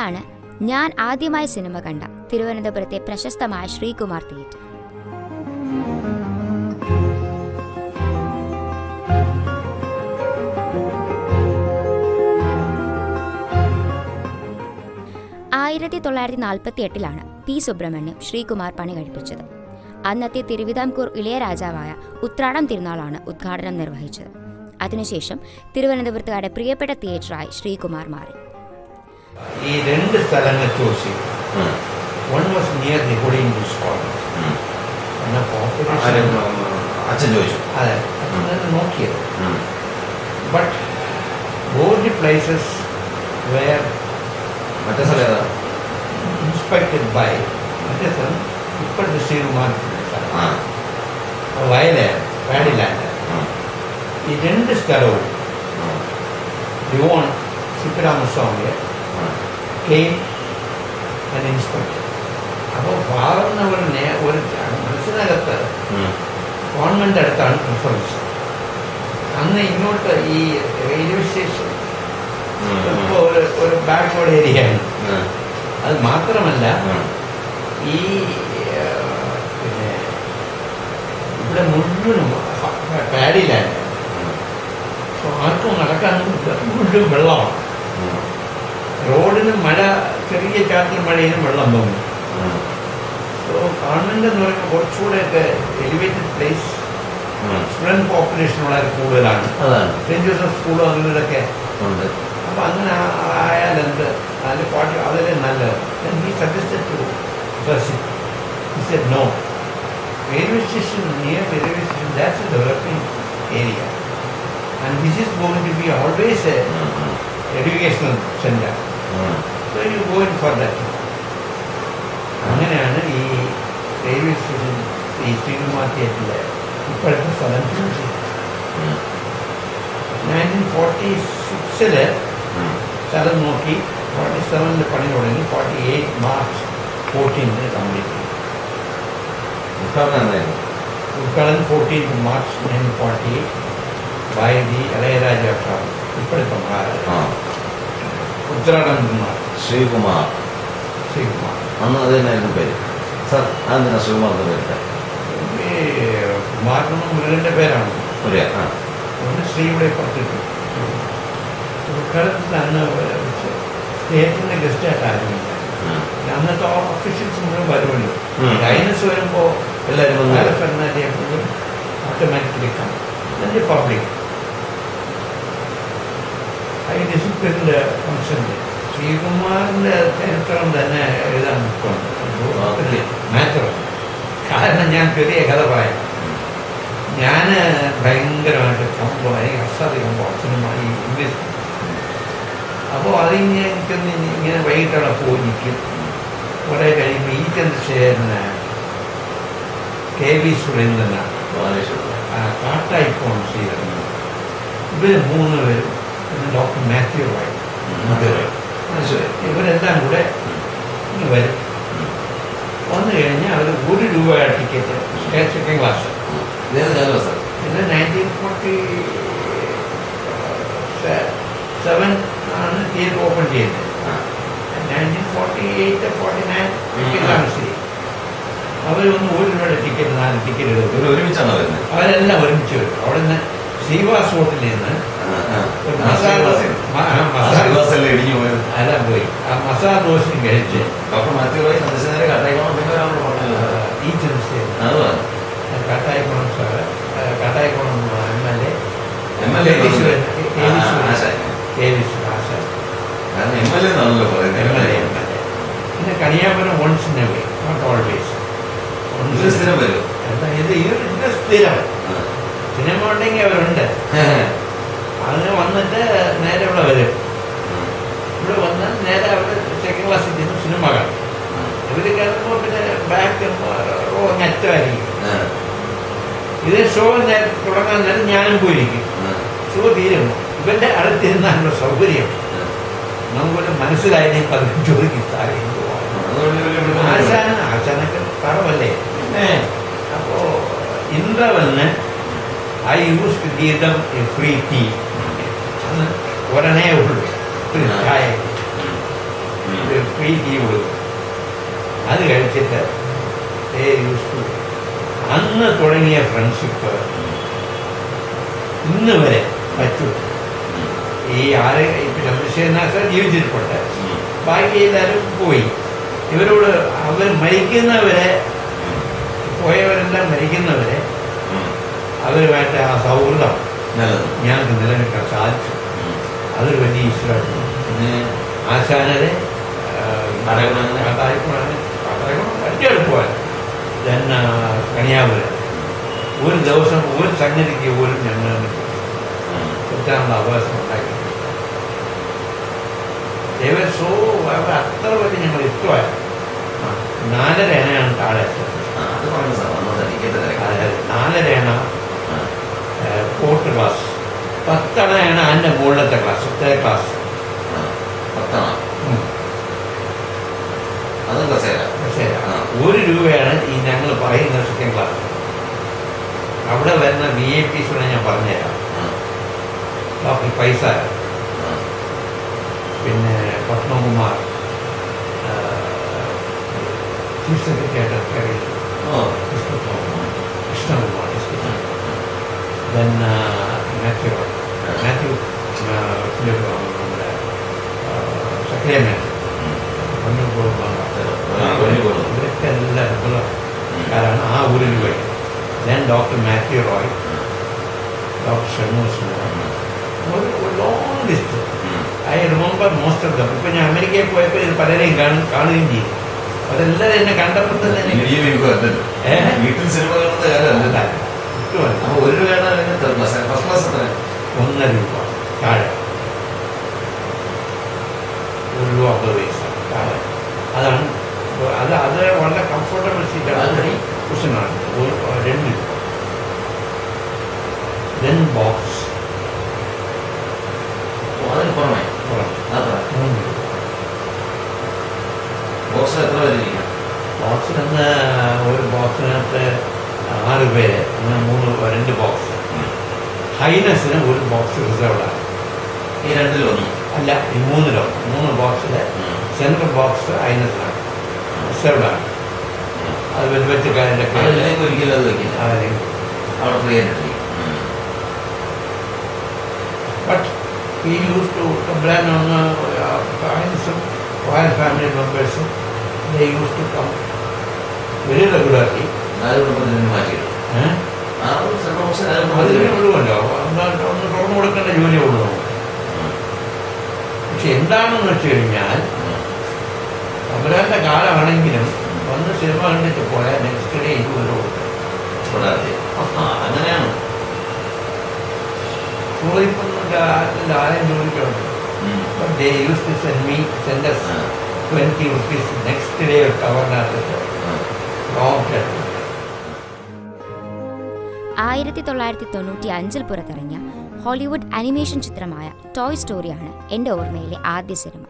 ഇതാണ് ഞാൻ ആദ്യമായി സിനിമ കണ്ട തിരുവനന്തപുരത്തെ പ്രശസ്തമായ ശ്രീകുമാർ തിയേറ്റർ. ആയിരത്തി 1948 പി സുബ്രഹ്മണ്യം ശ്രീകുമാർ പണി കഴിപ്പിച്ചത്. അന്നത്തെ തിരുവിതാംകൂർ ഇളയ രാജാവായ ഉത്രാടം തിരുനാളാണ് ഉദ്ഘാടനം നിർവഹിച്ചത്. അതിനുശേഷം തിരുവനന്തപുരത്തുകാരുടെ പ്രിയപ്പെട്ട തിയേറ്ററായി ശ്രീകുമാർ മാറി. ഈ രണ്ട് സ്ഥലങ്ങൾ ചൂസ് ചെയ്തു. One was near the Holy English College. അച്ഛൻ ചോദിച്ചു. അതെ, അച്ഛൻ നോക്കിയത്. But both the places were മറ്റേ സ്ഥലം ഏതാ? inspected by മറ്റേ സ്ഥലം ഇപ്പോഴത്തെ ശ്രീകുമാർ വയലാൻഡ് പാഡി ലാൻഡ്. ഈ രണ്ട് സ്ഥലവും ദിവാൻ സിദ്ധരാമസ്വാമിയെ came and inspected. അപ്പോൾ ഫാദറിന് ഒരു മനസ്സിനകത്ത് ഗവൺമെൻറ് അടുത്താണ് പ്രിഫറൻസ്. അന്ന് ഇങ്ങോട്ട് ഈ റെയിൽവേ സ്റ്റേഷൻ ഇപ്പോൾ ഒരു ബാക്ക്വേർഡ് ഏരിയയാണ്. അത് മാത്രമല്ല ഈ പിന്നെ ഇവിടെ മുഴുവനും പാഡി ലാൻഡ്. ആർക്കും നടക്കാൻ മുഴുവൻ വെള്ളമാണ്. റോഡിന് മഴ ചെറിയ ചാറ്റൽ മഴയിലും വെള്ളം തോന്നും. സോ ഗവൺമെൻറ് എന്ന് പറയുമ്പോൾ കുറച്ചുകൂടെയൊക്കെ എലിവേറ്റഡ് പ്ലേസ്, സ്റ്റുഡൻറ് പോപ്പുലേഷൻ വളരെ കൂടുതലാണ്. സെൻറ് ജോസഫ് സ്കൂളും അങ്ങനെയൊക്കെ ഉണ്ട്. അപ്പോൾ അങ്ങനെ ആയാലെന്ത് അതിൽ പാർട്ടി അതിലെ നല്ലത്. ഈ സജസ്റ്റഡ് ടു പ്രസിഡ്. He said no. Railway station, near the railway station, that's a developing area. And this is going to be always a educational center. So you go in for that. അങ്ങനെയാണ് ഈ railway station ഈ ശ്രീകുമാർ തിയേറ്ററിലെ ഇപ്പോഴത്തെ സ്ഥലം choose ചെയ്തത്. 1946 സ്ഥലം നോക്കി 47 പണി തുടങ്ങി. 48 March 14 കംപ്ലീറ്റ് ചെയ്തു. ഉദ്ഘാടനം 14 March 1948 by the ഇളയരാജ ഇപ്പോഴത്തെ ഉത്രാടം ശ്രീകുമാർ. അന്ന് അത് തന്നെയായിരുന്നു പേര്. സാർ അതെന്തിനാ ശ്രീകുമാർ പേര്? കുമാരനും മുരുകന്റെ പേരാണ്. ശ്രീയുടെ പുറത്തിട്ടു. ഉദ്ഘാടനത്തിൽ അന്ന് സ്റ്റേറ്റിന്റെ ഗസ്റ്റായിട്ട് ആരുമില്ല. അന്നത്തെ ഒഫീഷ്യൽസ് മുഴുവൻ വരുമല്ലോ. ഗൈനസ് വരുമ്പോൾ എല്ലാവരും എപ്പോഴും ഓട്ടോമാറ്റിക്കലി കാണും. അതിൻ്റെ പബ്ലിക് ഡിസിപ്ലിൻ്റെ ഫംഗ്ഷനിൽ ശ്രീകുമാറിൻ്റെ ചരിത്രം തന്നെ എഴുതാൻ ബുക്കുണ്ട്. മാറ്ററുണ്ട്. കാരണം ഞാൻ ചെറിയ കഥ പറയാം. ഞാൻ ഭയങ്കരമായിട്ട് കമ്പമായി അസാധികം സിനിമ ഈ ഇംഗ്ലീഷ്. അപ്പോൾ അതിങ്ങനെ എനിക്കൊന്ന് ഇങ്ങനെ വൈകിട്ടവിടെ പോയി നിൽക്കും. കുറേ കഴിയുമ്പോൾ ഈ ചന്ദ്രശേഖരന്, KV സുരേന്ദ്രനാണ്, കാട്ടായി ഫോൺ ചെയ്തിരുന്നത്. ഇവർ 3 പേരും ഡോക്ടർ മാത്യു റോയ്, ഇവരെല്ലാം കൂടെ ഇനി വരും. വന്നു കഴിഞ്ഞാൽ അവർ ₹1 ടിക്കറ്റ് സെക്കൻഡ് ക്ലാസ്. ഇത് 1947 ആണ് തിയേറ്റർ ഓപ്പൺ ചെയ്യുന്നത്. 1948-49 ശരി. അവർ ഒന്ന് ₹1 ടിക്കറ്റ് 4 ടിക്കറ്റ് എടുക്കും. ഒരുമിച്ചാണ് വരുന്നത്. അവരെല്ലാം ഒരുമിച്ച് വരും. അവിടെ നിന്ന് ശ്രീവാസ് ഹോട്ടലിൽ നിന്ന് എല്ലാം പോയി ആ മസാല ദോശയും കഴിച്ച് ഡോക്ടർ മാത്യു റോയ് സന്ദർശനത്തിന് കട്ടായിക്കോണം. ഈ ചന്ദ്രശേഖരൻ കാട്ടായിക്കോണം സാറ്, കാട്ടായിക്കോണം MLA പിന്നെ Kaniyapuram once in a way, not always. സ്ഥിരം വരും. ഇത് സ്ഥിരം സിനിമ ഉണ്ടെങ്കിൽ അവരുണ്ട്. അങ്ങനെ വന്നിട്ട് നേരെ ഇവിടെ വരും. ഇവിടെ വന്ന് നേരെ അവർ സെക്കൻഡ് ക്ലാസ്സിൽ ചെന്ന് സിനിമ കാണും. ഇവർ കിടക്കുമ്പോൾ പിന്നെ ബാക്ക് റോ ഞെറ്റമായിരിക്കും. ഇത് ഷോ തുടങ്ങാൻ നേരം ഞാനും പോയിരിക്കും. ഷോ തീരുന്നു. ഇവന്റെ അടുത്തിരുന്നാലുള്ള സൗകര്യം നമുക്കൊരു മനസ്സിലായതിനെ പലരും ചോദിക്കും. ആശാനൊക്കെ പറവല്ലേ. അപ്പോ ഇന്ദ്രവന് I used to give them a free tea. ഒരണേ ഉള്ളൂ. ഫ്രീ ടീ കൊടുക്കും. അത് കഴിച്ചിട്ട് അന്ന് തുടങ്ങിയ ഫ്രണ്ട്ഷിപ്പ് ഇന്ന് വരെ പറ്റൂ. ഈ ചന്ദ്രശേഖരനാഥ് ജീവിച്ചിരിപ്പുണ്ട്, ബാക്കി എല്ലാവരും പോയി. ഇവരോട് അവർ മരിക്കുന്നവരെ, പോയവരെല്ലാം മരിക്കുന്നവരെ അവരുമായിട്ട് ആ സൗഹൃദം ഞങ്ങൾക്ക് നിലനിൽക്കാൻ സാധിച്ചു. അതൊരു വലിയ ഈശ്വരമാണ്. പിന്നെ ആശാനരെ അടിച്ചെടുക്കുവാൻ തന്നെ കണിയാപുരം ഒരു ദിവസം ഒരു സംഗതിക്ക് പോലും ഞങ്ങൾ കിട്ടാനുള്ള അവകാശം ഉണ്ടാക്കി. ദേവസോ അവർ അത്ര വലിയ ഞങ്ങൾ ഇഷ്ടമായി. 4.5 അണയാണ് താഴെ. 4.5 അണ ഫോർത്ത് ക്ലാസ്, 10 അണയാണ് അതിൻ്റെ മുകളിലത്തെ ക്ലാസ്, 10 ക്ലാസ്. 1 രൂപയാണ് ഈ ഞങ്ങൾ പറയുന്ന സെക്കൻഡ് ക്ലാസ്. അവിടെ വരുന്ന VIPs ഞാൻ പറഞ്ഞുതരാം. ഡോക്ടർ പൈസ, പിന്നെ പത്മകുമാർ, ചീഫ് സെക്രട്ടറി കൃഷ്ണകുമാർ, മാത്യു നമ്മുടെ സക്രിയമേൻ, ഇവരൊക്കെ എല്ലാ റെഗുലർക്കാരാണ് ആ 1 രൂപയ്ക്ക്. Then doctor Mathew Roy, doctor Shanmugha, ഒരു long list. I remember most of them. ഇപ്പം ഞാൻ അമേരിക്കയിൽ പോയപ്പോൾ ഇത് പലരെയും കാണുകയും ചെയ്തു. അതെല്ലാവരും എന്നെ കണ്ടപ്പോൾ തന്നെ വീട്ടിൽ സിനിമ കാണുന്ന കാലം 1 രൂപ ഫസ്റ്റ് ക്ലാസ് 1 രൂപ താഴെ, 1 രൂപ 50 പൈസ താഴെ. അതാണ് അത് വളരെ കംഫർട്ടബിൾ സീറ്റാണ്. കുഷനാണ്. 2 രൂപ. ദെൻ ബോക്സ് അതിന് പുറമെ 3 രൂപ. ബോക്സിൽ എത്ര പേര് ഇരിക്കാം? ബോക്സിന് ഒരു ബോക്സിനകത്ത് 6 പേര്, അങ്ങനെ 2 ബോക്സ്. ഹൈനസിന് 1 ബോക്സ് റിസർവ്ഡാണ്. ഈ 2-ൽ-1 അല്ല, ഈ 3 ബോക്സിൽ സെൻട്രൽ ബോക്സ് ഹൈനസിനാണ്, റിസർവ്ഡാണ്. അത് വെൽവെറ്റുകാരുടെ ഒരിക്കലും അത് വയ്ക്കില്ല, അവിടെ ഫ്രീ ആയിട്ട്. But he used to complain on royal family members. They used to come very regularly. അതിന് ഒഴിവല്ലോ, ഒന്ന് തുറന്നു കൊടുക്കേണ്ട ജോലിയേ ഉള്ളൂ. പക്ഷെ എന്താണെന്ന് വെച്ച് കഴിഞ്ഞാൽ തമ്പുരാന്റെ കാലമാണെങ്കിലും വന്ന് സിനിമ കണ്ടിട്ട് പോയാൽ നെക്സ്റ്റ് ഡേ 20 രൂപ കൊടുക്കും. അങ്ങനെയാണ്. ആരെയും ജോലിക്കുണ്ട്. They used to send us 20 rupees next day കവറിനകത്ത്. 1995 പുറത്തിറങ്ങിയ ഹോളിവുഡ് അനിമേഷൻ ചിത്രമായ ടോയ് സ്റ്റോറിയാണ് എൻ്റെ ഓർമ്മയിലെ ആദ്യ cinema.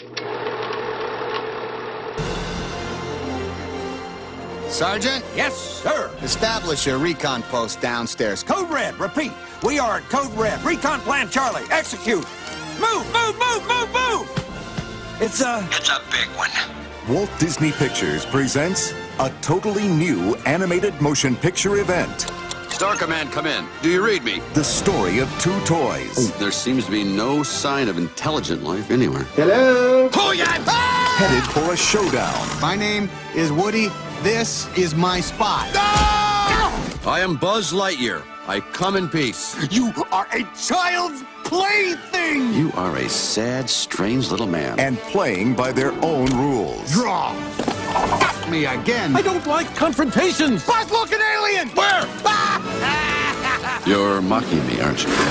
Sergeant? Yes, sir. Establish a recon post downstairs. Code Red, repeat. We are at Code Red. Recon Plan Charlie, execute. Move, move, move, move, move! It's a big one. Walt Disney Pictures presents a totally new animated motion picture event. Star Command, come in. Do you read me? The story of 2 toys. There seems to be no sign of intelligent life anywhere. Hello? Oh, yeah! Headed for a showdown. My name is Woody. This is my spot. I am Buzz Lightyear. I come in peace. You are a child's plaything! You are a sad, strange little man. And playing by their own rules. Draw! Got me again! I don't like confrontations! Buzz-looking alien! Where? You're mocking me, aren't you?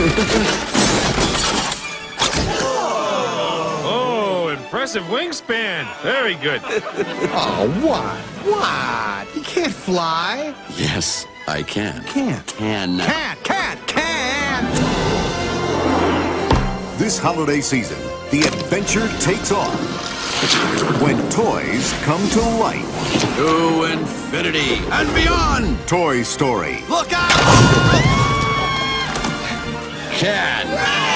Impressive wingspan. Very good. Oh, what? What? You can't fly. Yes, I can. Can't. Can't. This holiday season, the adventure takes off when toys come to life. To infinity and beyond. Toy Story. Look out! Can.